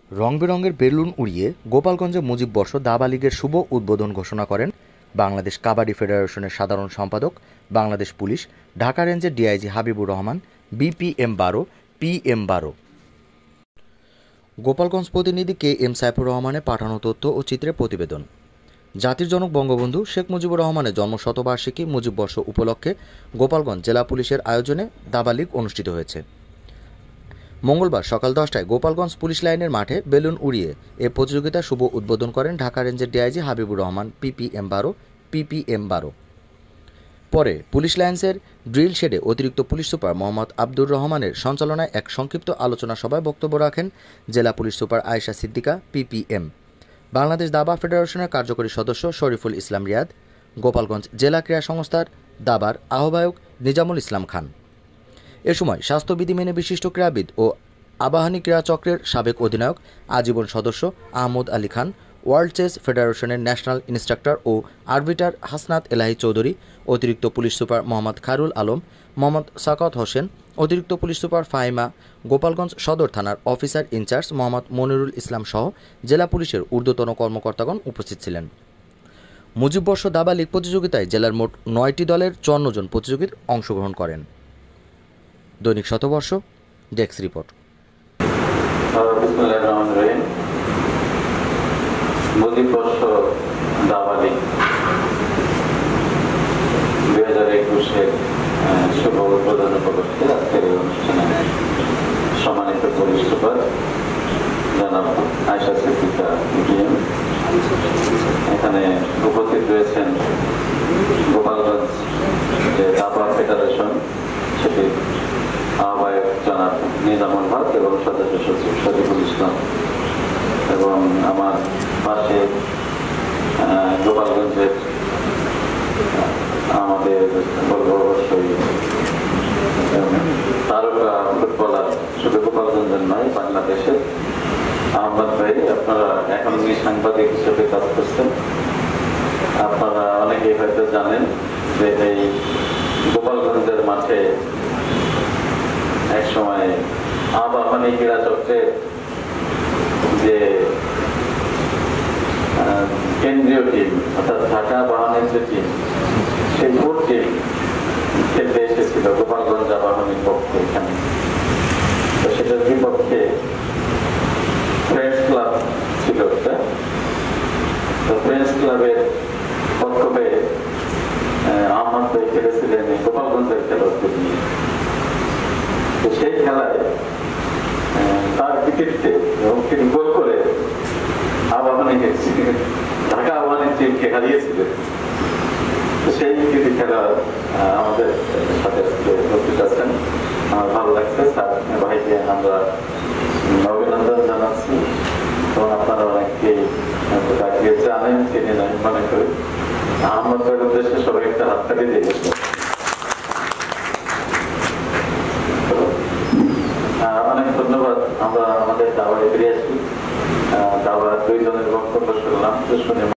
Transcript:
রং-বেরঙের balloon উড়িয়ে গোপালগঞ্জে মুজিব বর্ষ দাবা লীগের শুভ উদ্বোধন ঘোষণা করেন বাংলাদেশ কাবাডি ফেডারেশনের সাধারণ সম্পাদক, বাংলাদেশ পুলিশ, ঢাকা রেঞ্জের ডিআইজি হাবিবুর রহমান, বিপিএম-12, পিএম-12। গোপালগঞ্জ প্রতিনিধি কে এম সাইফুর রহমানের পাঠানো তথ্য ও চিত্রে প্রতিবেদন। জাতির জনক বঙ্গবন্ধু শেখ মুজিবুর রহমানের জন্মশতবার্ষিকী মুজিব বর্ষ উপলক্ষে গোপালগঞ্জ জেলা পুলিশের আয়োজনে দাবা লীগ অনুষ্ঠিত হয়েছে। মঙ্গলবার সকাল 10টায় গোপালগঞ্জ পুলিশ লাইনের মাঠে বেলুন উড়িয়ে এ প্রতিযোগিতার শুভ উদ্বোধন করেন ঢাকা রেঞ্জের ডিআইজি হাবিবুর রহমান, পিপিএম-12। পরে পুলিশ লাইন্সের ড্রিল শেডে অতিরিক্ত পুলিশ সুপার মোহাম্মদ আব্দুর রহমানের সঞ্চালনায় এক সংক্ষিপ্ত আলোচনা সভায় বক্তব্য রাখেন জেলা police super Ayesha Siddiqua, PPM, Bangladesh দাবা ফেডারেশনের কার্যকরী সদস্য শরীফুল ইসলাম রিয়াদ, গোপালগঞ্জ জেলা ক্রীড়া সংস্থার দাবার আহ্বায়ক নিজামুল ইসলাম খান। এ সময় স্বাস্থ্যবিধি মেনে বিশিষ্ট ক্রীড়াবিদ ও আবাহনী ক্রীড়া চক্রের সাবেক অধিনায়ক, আজীবন সদস্য আহমদ আলী খান, ওয়ার্ল্ড চেস ফেডারেশনের ন্যাশনাল ইন্সট্রাক্টর ও আরবিটার হাসনাত এলাহি চৌধুরী, অতিরিক্ত পুলিশ সুপার মোহাম্মদ খায়রুল আলম, মোহাম্মদ সাকাত হোসেন, অতিরিক্ত পুলিশ সুপার ফাহিমা, গোপালগঞ্জ সদর থানার অফিসার ইনচার্জ মোহাম্মদ মনিরুল ইসলাম সহ জেলা পুলিশের ঊর্ধ্বতন কর্মকর্তাগণ উপস্থিত ছিলেন। মুজিব বর্ষ দাবা লীগ প্রতিযোগিতায় জেলার মোট 9টি দলের 54 জন প্রতিযোগী অংশগ্রহণ করেন। দৈনিক শতবর্ষ ডেস্ক রিপোর্ট। মুজিব বর্ষ দাবা লীগ 2021-এর শুভ উদ্বোধন উপলক্ষে আজকের এই অনুষ্ঠানে সম্মানিত পুলিশ সুপার জনাব আয়েশা সিদ্দিকা বিপিএম, এখানে উপস্থিত রয়েছেন গোপালগঞ্জ যে দাবা ফেডারেশন সেটির আহ্বায়ক জনাব নিজামুল হক এবং সদস্য সচিব শরীফুল ইসলাম, এবং আমার পাশে গোপালগঞ্জের আমাদের বলবো অবশ্যই তারকা ফুটবলার, শুধু গোপালগঞ্জের নয় বাংলাদেশের আহমদ ভাই। আপনারা এখন সাংবাদিক হিসেবে কাজ করছেন। আপনারা অনেকেই হয়তো জানেন যে এই গোপালগঞ্জের মাঠে এক সময় আবাহনী ক্রীড়া চক্রের যে কেন্দ্রীয় টিম অর্থাৎ ঢাকা আবাহনীর যে টিম, সেই ফুট টিম খেলতে এসেছিল গোপালগঞ্জ আবাহনীর পক্ষে এখানে। তো সেটার বিপক্ষে ফ্রেন্ডস ক্লাব ছিল একটা। তো ফ্রেন্ডস ক্লাবের পক্ষ পেয়ে আহমদ ভাই খেলেছিলেন গোপালগঞ্জের খেলোয়াড়দের নিয়ে। তো সেই খেলায় তার ক্রিকেটকে এবং তিনি গোল করে আবাহনীকে ঢাকা আবাহনীর টিমকে হারিয়েছিলেন। তো সেই ক্রিকেট খেলা আমাদের সাথে উপস্থিত আছেন। আমার ভালো লাগছে, স্যার ভাইকে আমরা অভিনন্দন জানাচ্ছি। এবং আপনারা অনেককেই তাকে জানেন, চিনি নাই মনে করি। আহমদ ভাইয়ের উদ্দেশ্যে সবাই একটা হাততালি দিয়ে গেছে। অনেক ধন্যবাদ। আমরা আমাদের দাওয়ায় ফিরে আসি। দাওয়ার 2 জনের বক্তব্য শুনলাম, শুনে